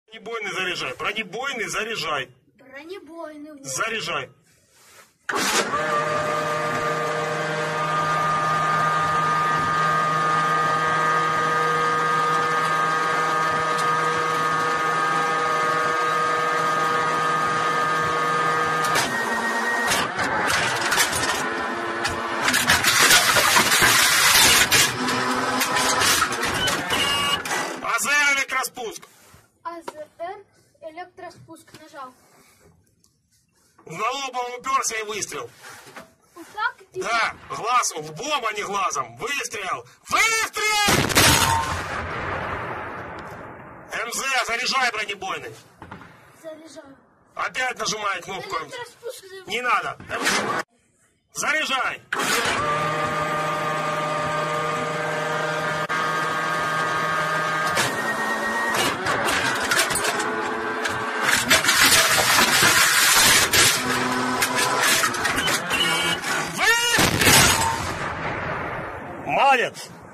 Бронебойный заряжай. Бронебойный заряжай. Бронебойный. Вот. Заряжай. АЗР электроспуск. АЗР электроспуск нажал. В лобом уперся и выстрел. Вот так? Да, глаз, лбом, а не глазом. Выстрел! Выстрел! МЗ, заряжай бронебойный. Заряжаю. Опять нажимай кнопку. Электроспуск. Не надо. Заряжай. Молодец.